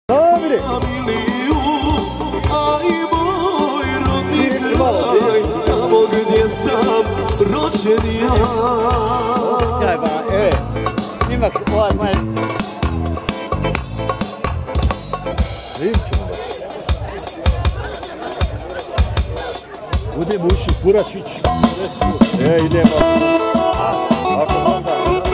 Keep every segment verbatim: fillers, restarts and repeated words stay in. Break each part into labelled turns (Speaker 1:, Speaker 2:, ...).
Speaker 1: Dobri!
Speaker 2: Tamo gdje sam rođen ja.
Speaker 1: Sjaj ba, ej, snimak ovaj maj. Rimčimo. Bude buši Puračić. E, idemo. Ako onda.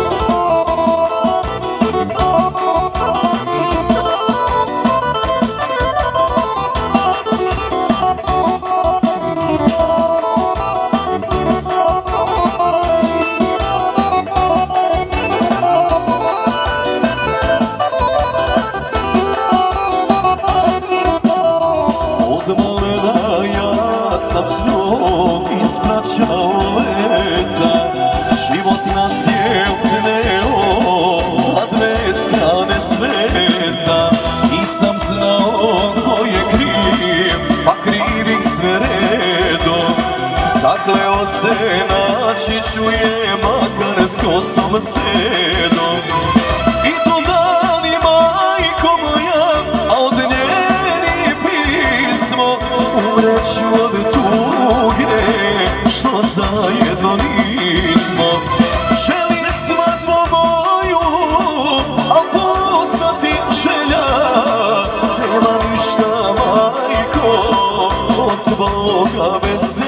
Speaker 2: Zakleo se naći čuje makar s kosom sedom. I to dan i majko moja, a od njeni pismo umreću od tuge što zajedno nismo. Želim svadbu moju, a postati želja. Nema ništa majko od tvoga veselja.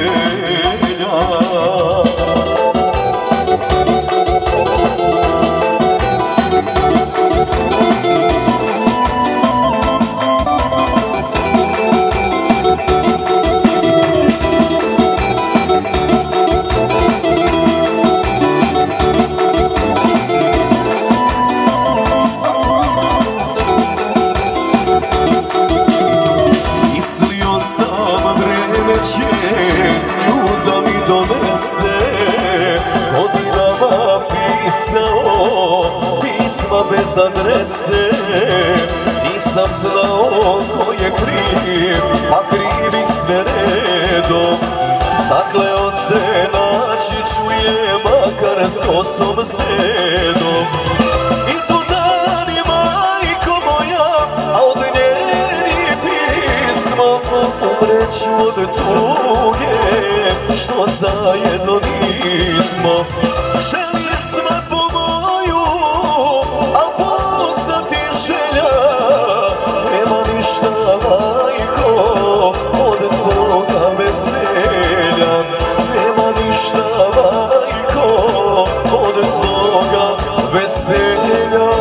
Speaker 2: Bez adrese nisam znao ko je kriv, pa krivi sve redom. Zakleo se naći čuje makar s kosom sedom. I tu dan je majko moja, a od njeni pismo umreću od tuge što zajedno nismo. Želim svadbu moju, a postati želja. Nema ništa majko od tvoga veselja. Nema ništa majko od tvoga veselja.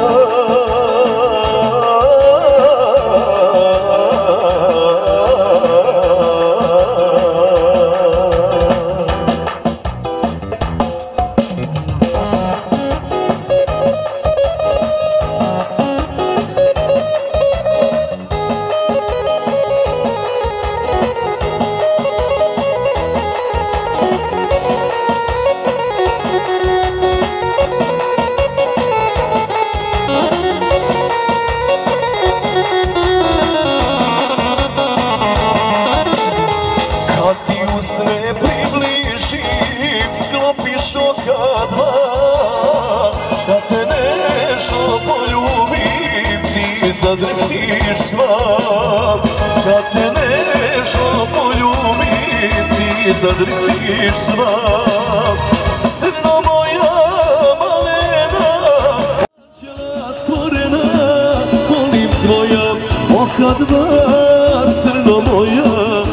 Speaker 2: Zadrhtiš svak, kad te nežno poljubim, ti zadrhtiš svak. Srno moja malena, anđela stvorena, volim tvoja oka dva, srno moja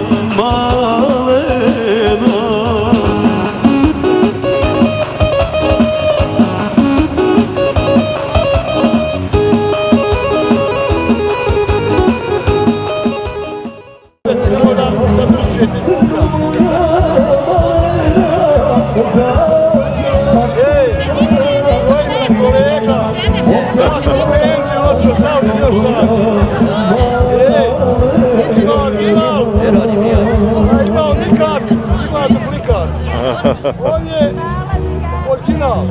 Speaker 2: malena.
Speaker 3: On je original.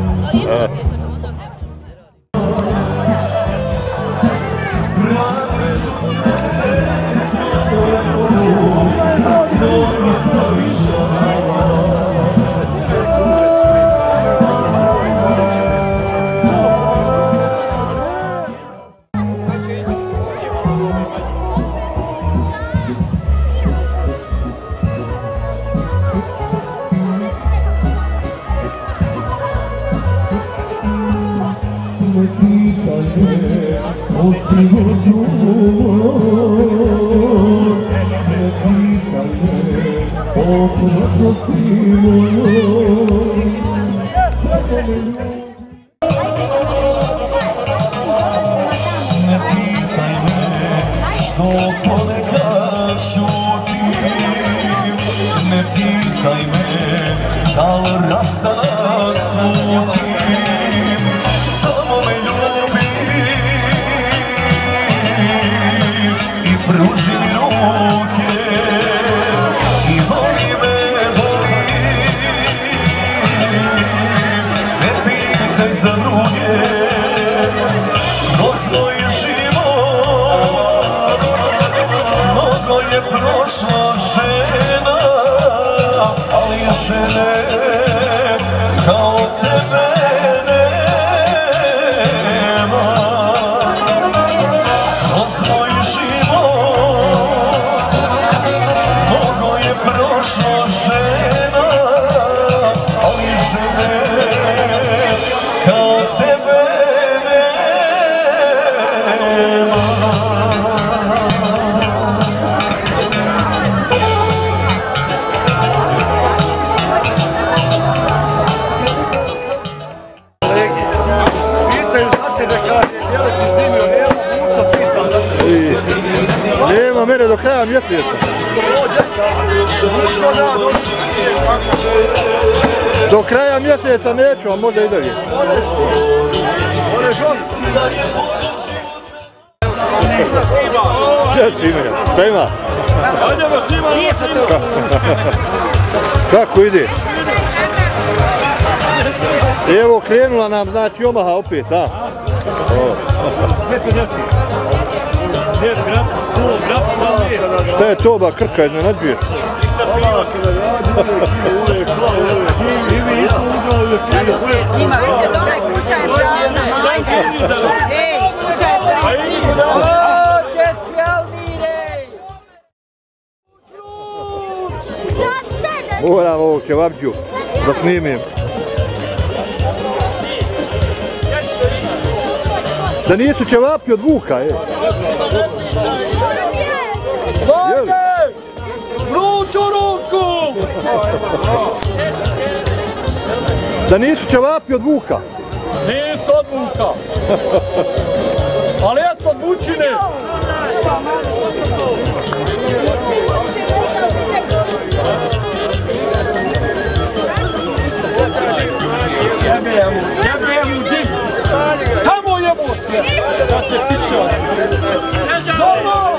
Speaker 4: Nema mene do kraja mjetljeca. Do kraja mjeseca neću, a možda i dalje. Šta ima? Kako ide? Evo krenula nam, znači Omaha opet, a? Šta je to ba Krka iznenađuje?
Speaker 5: Njima vidite dole, kuća je prazna. Ej, kuća je prazna. Oće Sjalmire!
Speaker 4: Moram ovog kebabđu da snimim. Da nisu ćevapi od vuka, je.
Speaker 3: Slage! Vruću ruku!
Speaker 4: Da nisu ćevapi od vuka.
Speaker 3: Nisu od vuka. Ali jesu od vučine. Jebem, jebem, dim. Tamo jebote. Da se tiče. Dobro!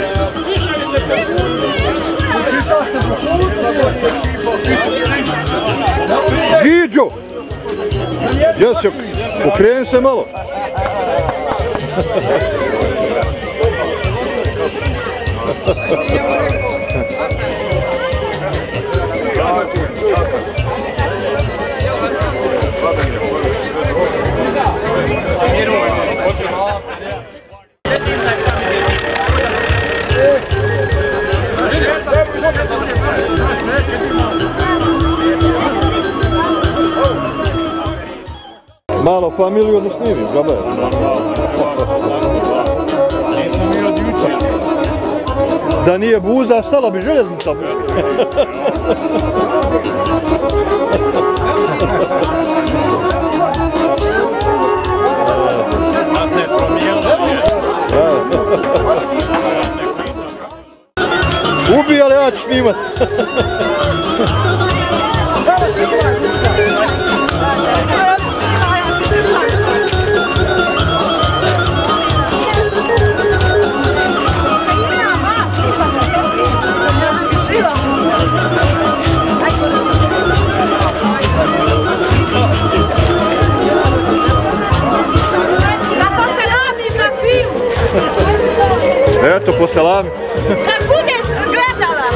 Speaker 4: Giđo! Jesi, okreni se malo. Malo familiju da snimim, džabe. Da nije buza, stala bi željeznica. Ubi, ali ja ću snimat. Eto, po salami.
Speaker 5: Kad budeš gledala!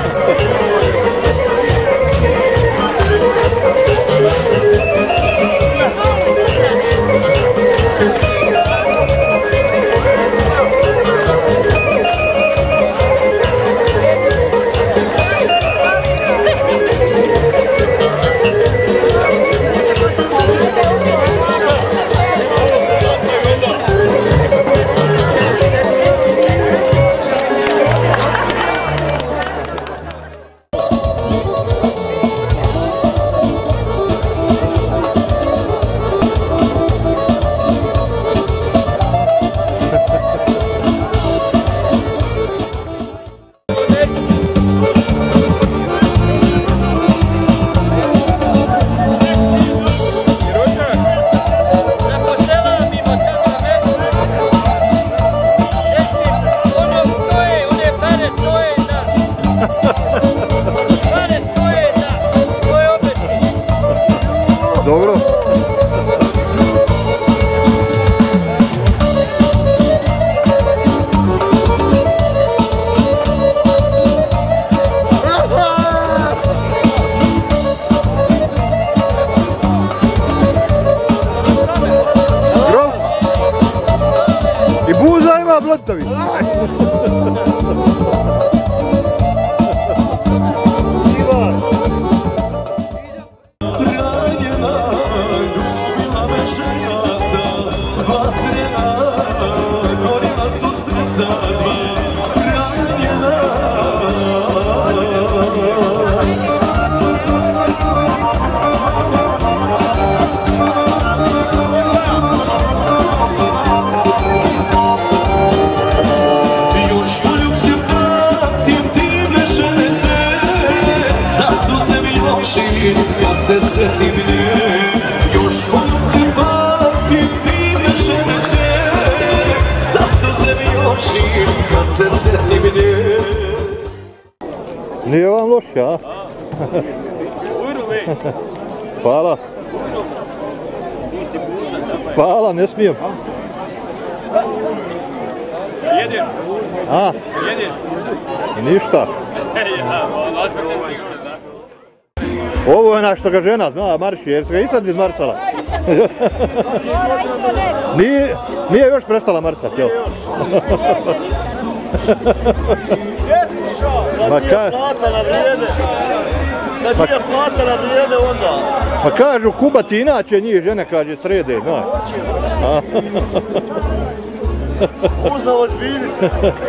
Speaker 4: Dobro. Grof. I buza ima blotovi. Nije vam loše, a? Hvala. Hvala, ne smijem.
Speaker 3: Jedeš?
Speaker 4: A?
Speaker 3: Jedeš?
Speaker 4: I ništa. Ovo je našto ga žena zna, marši, jer se ga i sad izmarcala. Nije, nije još prestala marcati, jel?
Speaker 2: Kad nije plata na vrijeme, kad nije plata na vrijeme onda.
Speaker 4: Pa kažu Kubati inače njih žene kaže srede, znaš.
Speaker 2: Uza ozbilji se.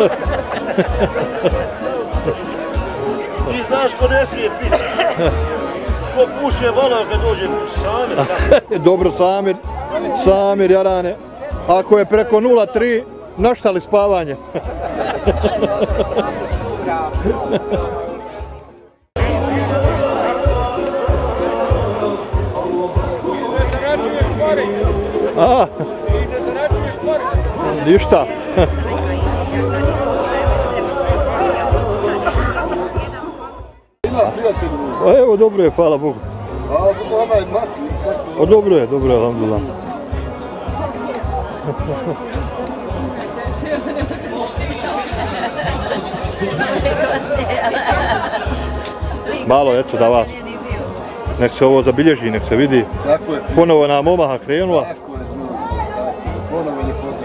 Speaker 2: Ti znaš ko ne smije piti. Ko puše vala kad dođe Samir.
Speaker 4: Dobro Samir, Samir Jarane. Ako je preko nula tri, našta li spavanje?
Speaker 3: Ne zarađuješ pare.
Speaker 4: A?
Speaker 3: Ne zarađuješ pare.
Speaker 4: Ništa. Evo, dobro je, hvala Bogu.
Speaker 2: A onaj mati, kako?
Speaker 4: O, dobro je, dobro je, alhamdulillah. Malo, eto, da vas. Nek se ovo zabilježi, nek se vidi.
Speaker 2: Tako je.
Speaker 4: Ponovo nam omaha krenula.
Speaker 2: Tako je, ponovo je ljepote.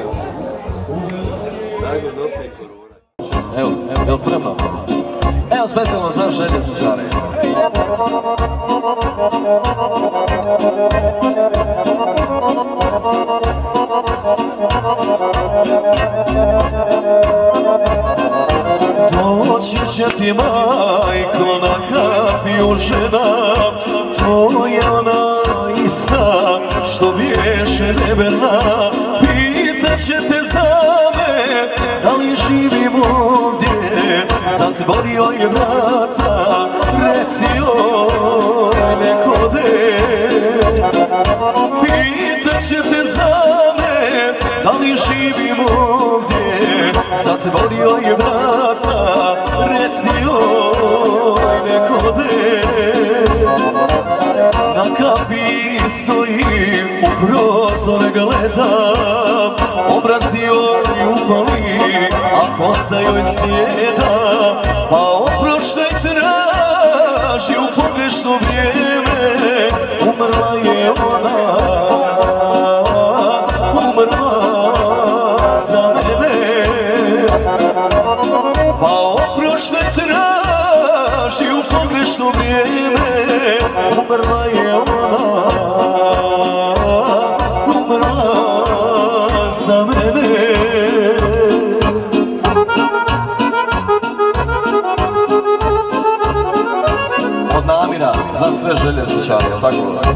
Speaker 2: Dajmo dopet korona.
Speaker 6: Evo, evo, je li spremno? Evo specijalno za željezničare.
Speaker 2: Doći će ti majko na kapiju žena, to je ona ista što biješe neberna. Pitat će te za me, da li živim ovdje, zatvorio je vrata, reci joj neko de. Pitat će te za me, da li živim ovdje, zatvorio je vrata, reci joj neko de. Na kapi stojim, u prozor gledam, obraz joj upali, a kosa joj sjeda. Pa oproštaj traži u pogrešno vrijeme, umrla je ona, umrla za mene. Pa oproštaj traži u pogrešno vrijeme, umrla je ona, umrla za mene.
Speaker 6: Od namira za sve željezničare, jel' tako?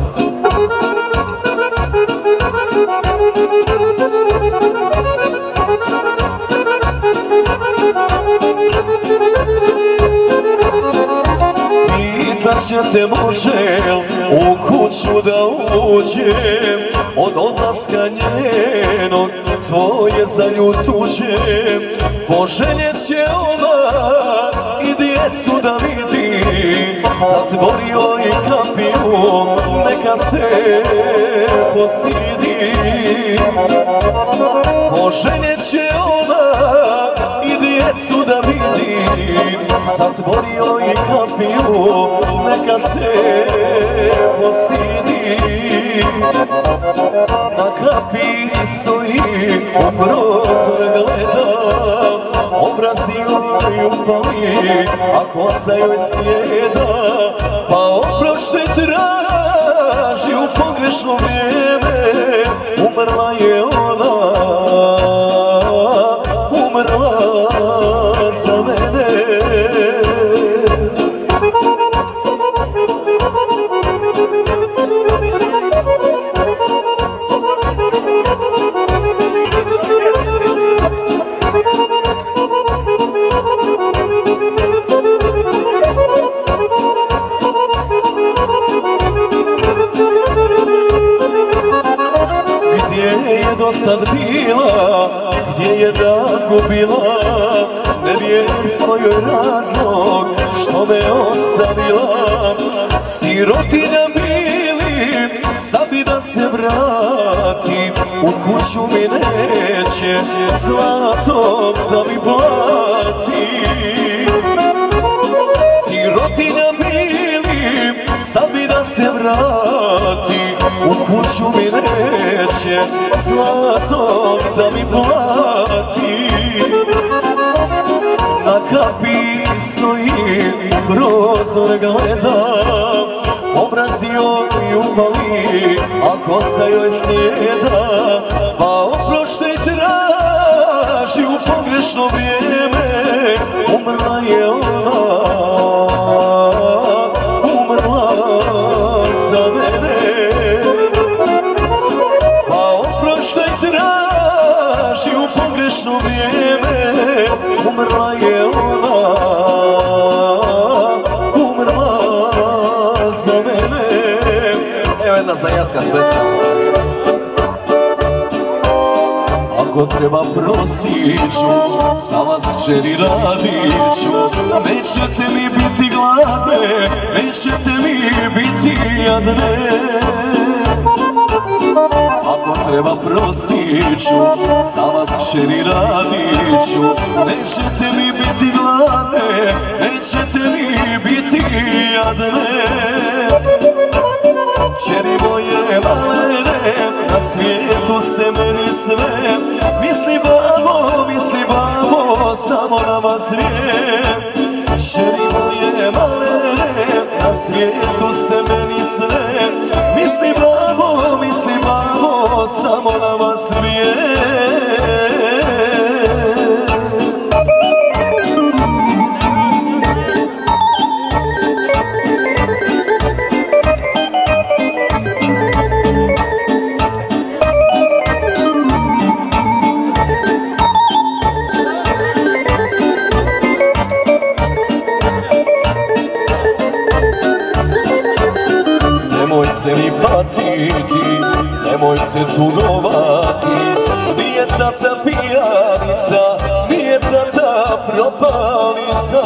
Speaker 2: Pitat će te može u kuću da uđem, od odlaska njenog to je za nju tuđem. Poželjet će ona i djecu da vidi, zatvorio je kapiju, nek neka se posidi. Poželjet će ona i djecu da vidi, zatvorio i kapiju, neka se posidi. Na kapi stoji, u prozor gleda, obraz joj upali, a kosa joj sjeda, pa oprošte traži u pogrešno vrijeme. Umrla je ona, umrla za mene. Do sad bila, gdje je dan gubila, ne vidim svoj razlog što me ostavila. Sirotinja bili, sad bi da se vrati, u kuću mi neće zlatom da mi plati. Sirotinja bili, sad bi da se vrati, u kuću mi neće zlatom da mi plati. Na kapi stoji, prozor gleda, obraz joj upali, a kosa joj sjeda, pa oprošte traži u pogrešno vrijeme. Umrla je ona, umrla za mene. Pa oprošte traži u pogrešno vrijeme. Umrla je ona, umrla za mene.
Speaker 6: Evo jedna zajaska specijalna.
Speaker 2: Ako treba prosit ću, za vas kćeri radit ću. Nećete mi biti gladne, nećete mi biti jadne. Ako treba prosit ću, za vas kćeri radit ću. Nećete mi biti gladne, nećete mi biti jadne. Kćeri moje malene, na svijetu ste meni sve. Misli babo, misli babo, samo na vas dvije. Kćeri moje malene, na svijetu ste meni sve. Misli babo, misli babo, samo na vas dvije. Nemojte mi patiti, nemojte tugovati. Nije tata pijanica, nije tata propalica.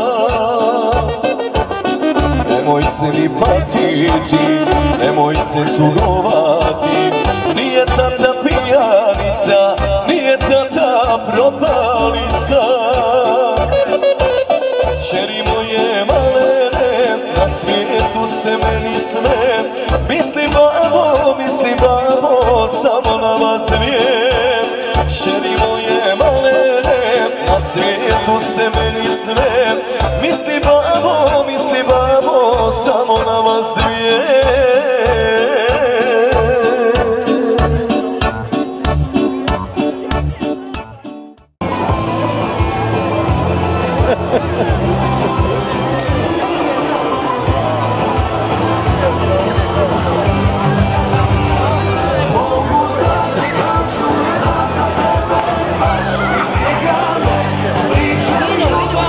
Speaker 2: Nemojte mi patiti, nemojte tugovati. Nije tata pijanica, nije tata propalica. Kćeri moje malene, na svijetu ste meni sve. Misli babo, misli babo, samo na vas dvije. Kćeri moje malene, na svijetu ste meni sve. Misli babo, misli babo, samo na vas dvije.
Speaker 5: Priču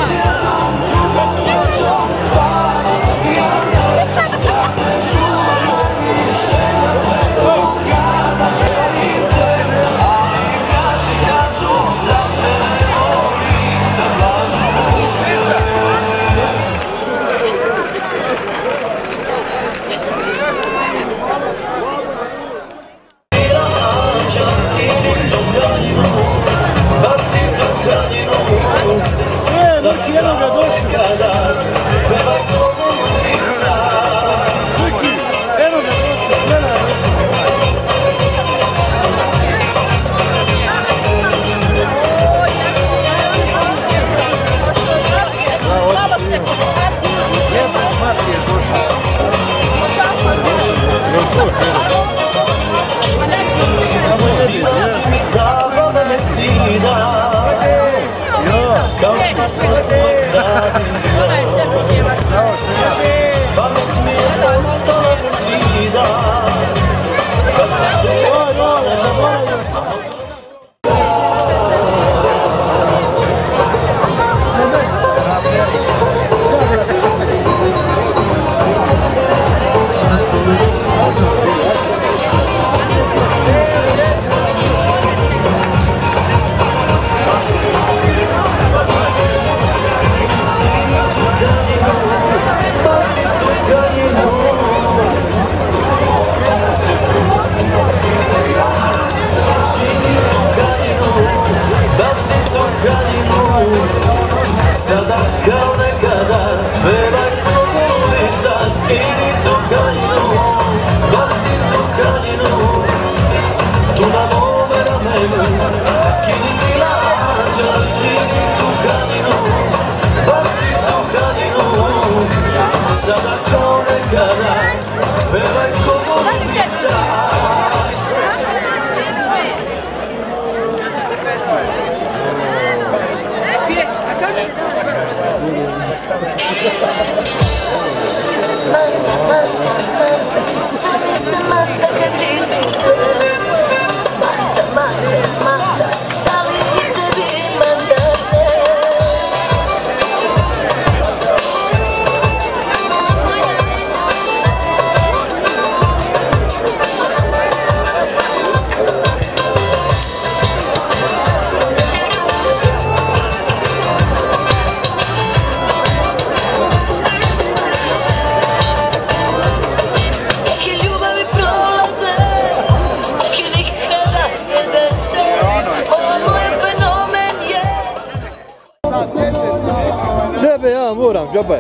Speaker 4: Tebe ja moram, džabe.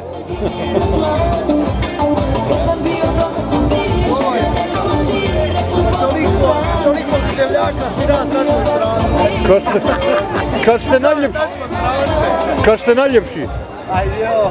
Speaker 7: Toliko, toliko življaka ti nas našli strance.
Speaker 4: Kad ste najljepši. Kad ste najljepši.
Speaker 7: Ajde jo.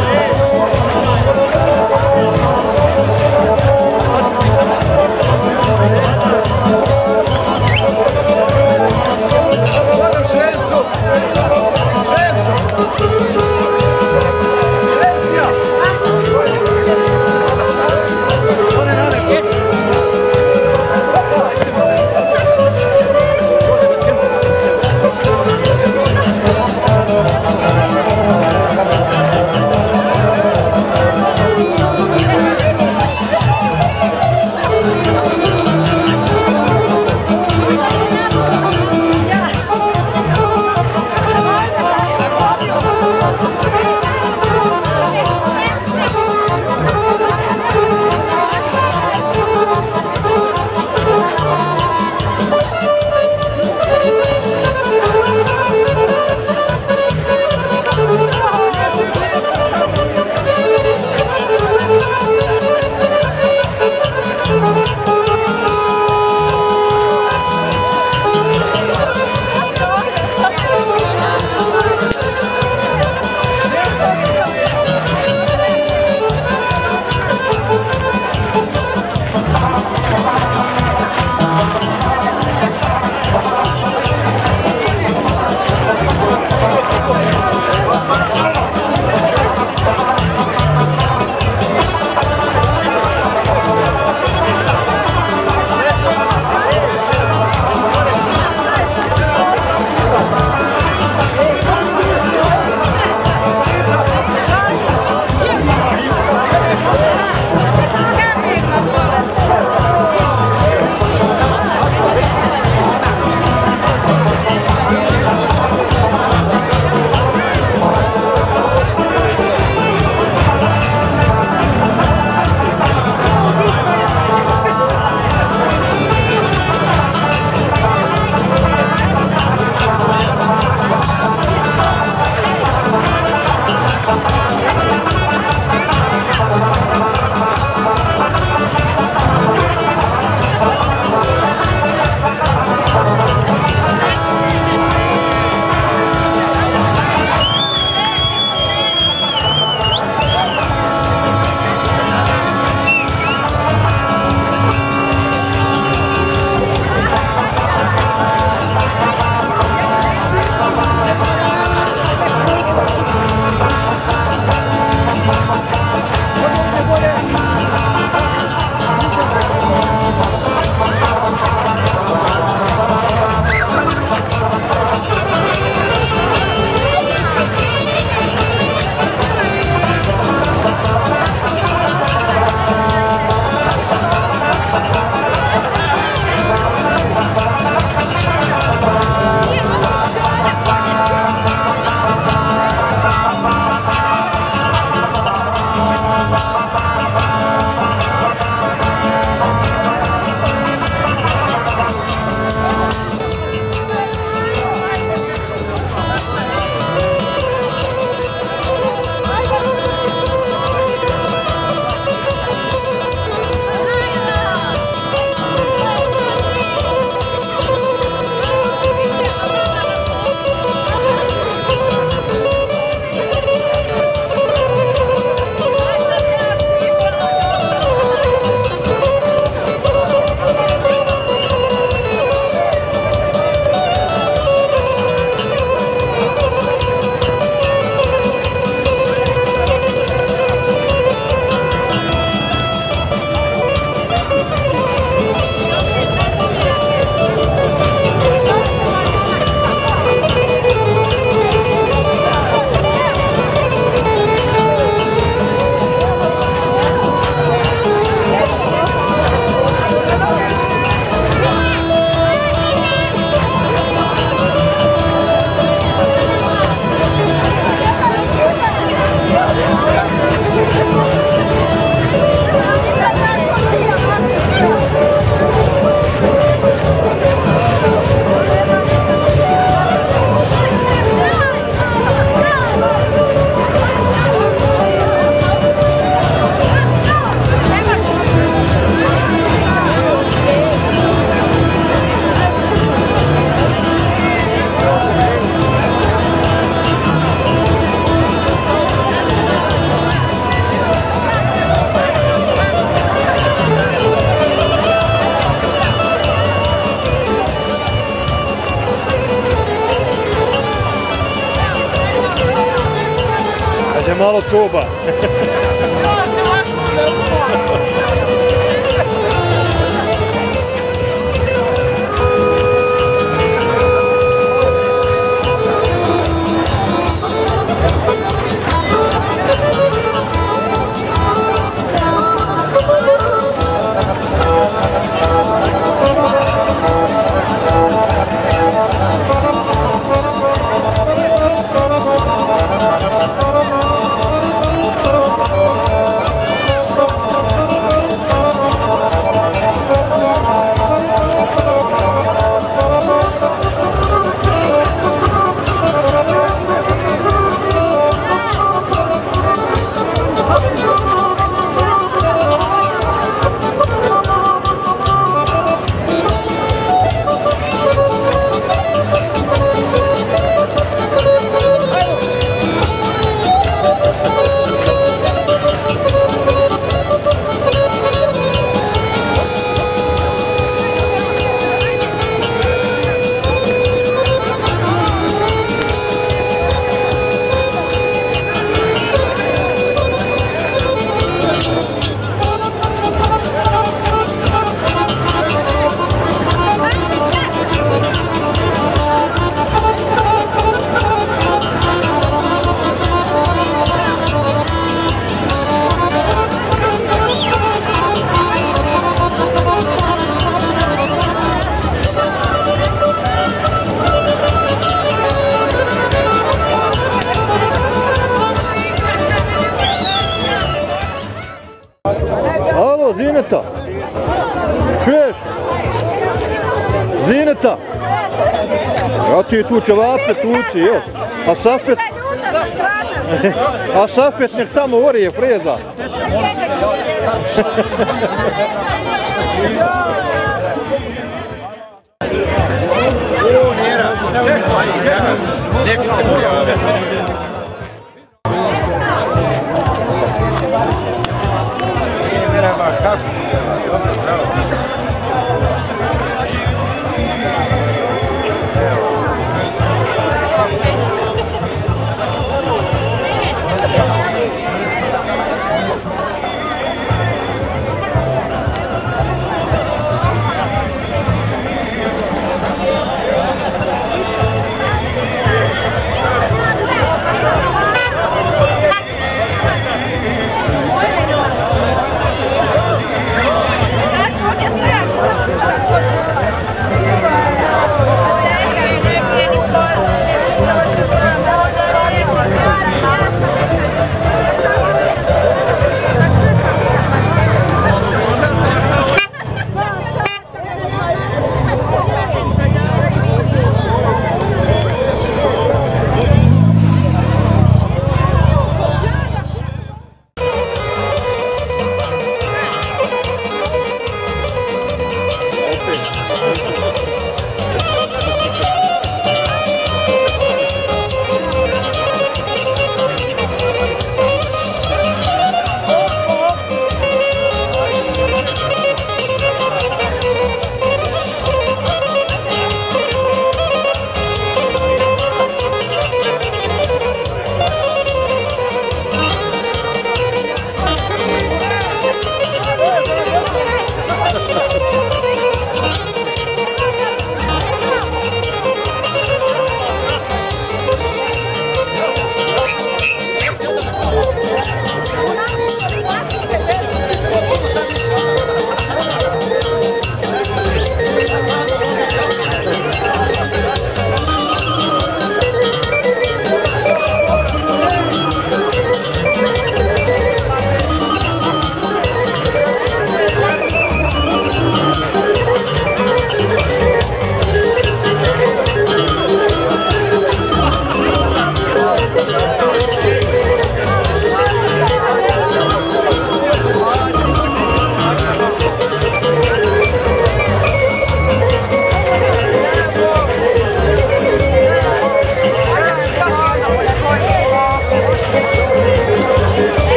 Speaker 5: Thank you.
Speaker 4: malo tuba. Alo, Zineta, čuješ? Zineta, ja ti tu ćevape tuci, još, a Safet, a Safet nek samo orije freza.
Speaker 7: Nek se